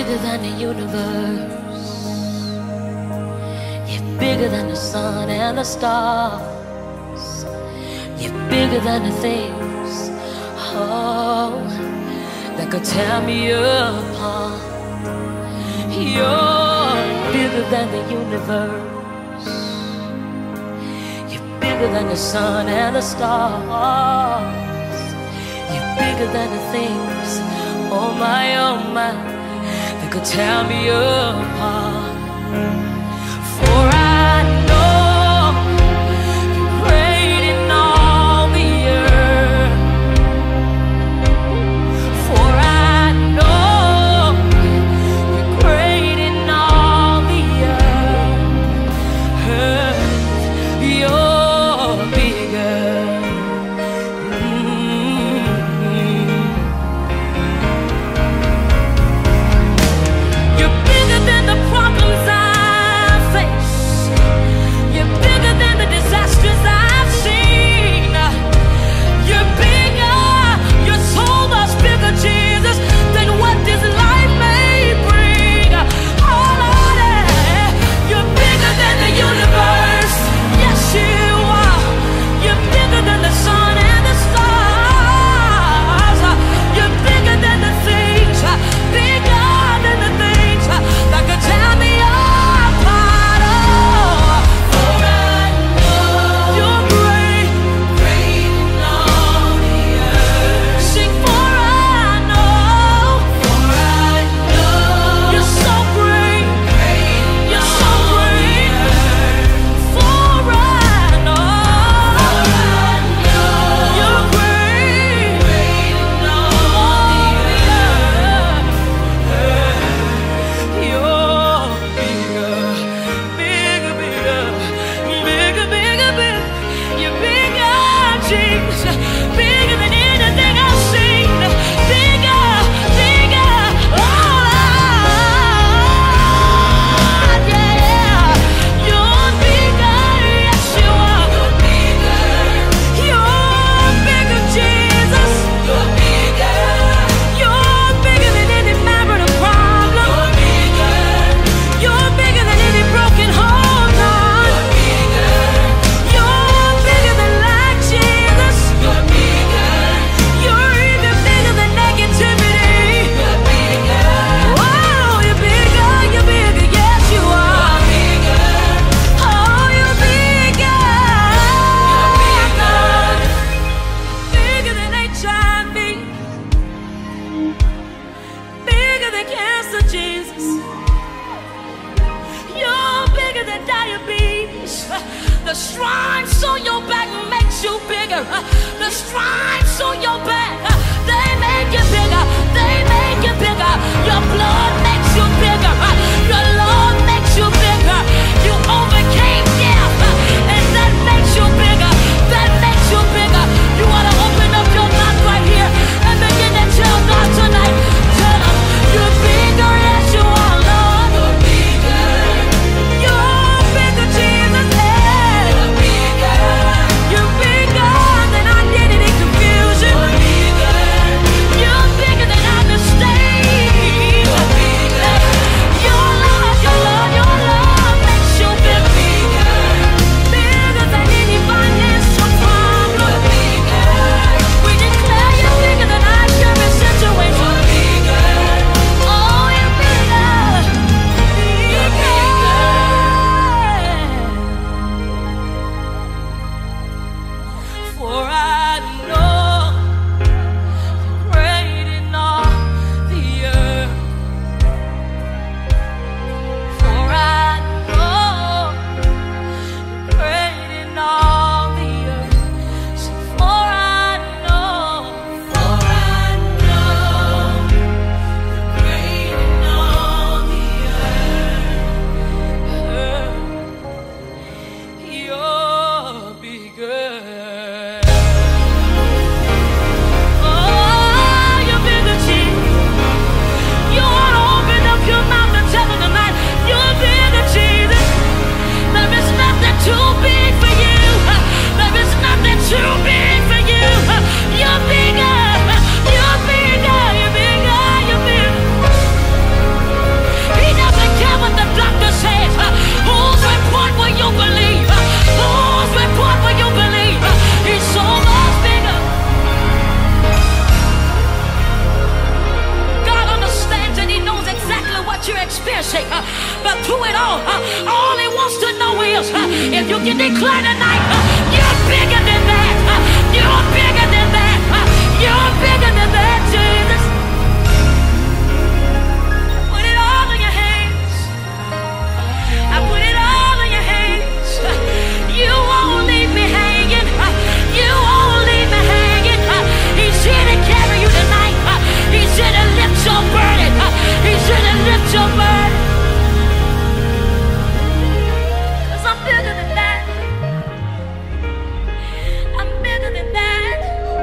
bigger than the universe. You're bigger than the sun and the stars. You're bigger than the things, oh, that could tear me apart. You're bigger than the universe. You're bigger than the sun and the stars. You're bigger than the things, oh my, that could tear me apart. For I know you're great in all the earth. For I know you're great in all the earth. You're bigger. The stripes on your back makes you bigger. The stripes on your back, they make you bigger. They make you bigger. Your blood makes you bigger. Your love makes you bigger. You overcame death, and that makes you bigger. That makes you bigger. You want to open up your mouth right here and begin to tell God tonight. Tell him you're bigger as you are, Lord. You're bigger. You're bigger, Jesus. You're bigger than identity confusion. You're bigger. declare tonight, you're bigger than that. You're bigger than that. You're bigger than that, Jesus. Put it all in your hands. I put it all in your hands. You won't leave me hanging. You won't leave me hanging. He's here to carry you tonight. He's here to lift your burden. He's here to lift your burden. Cause I'm bigger than that. I'm bigger than that.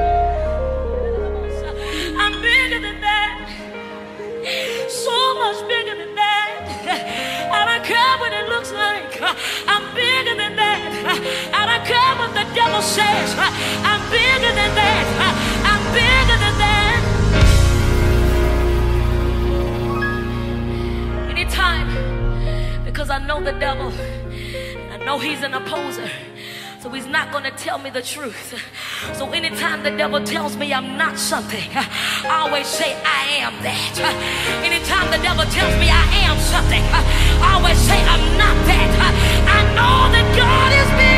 I'm bigger than that. So much bigger than that. I don't care what it looks like. I'm bigger than that. I don't care what the devil says. I'm bigger than that. I'm bigger than that. Anytime, because I know the devil, I know he's an opposer, so he's not going to tell me the truth. So anytime the devil tells me I'm not something, I always say I am that. Anytime the devil tells me I am something, I always say I'm not that. I know that God is big.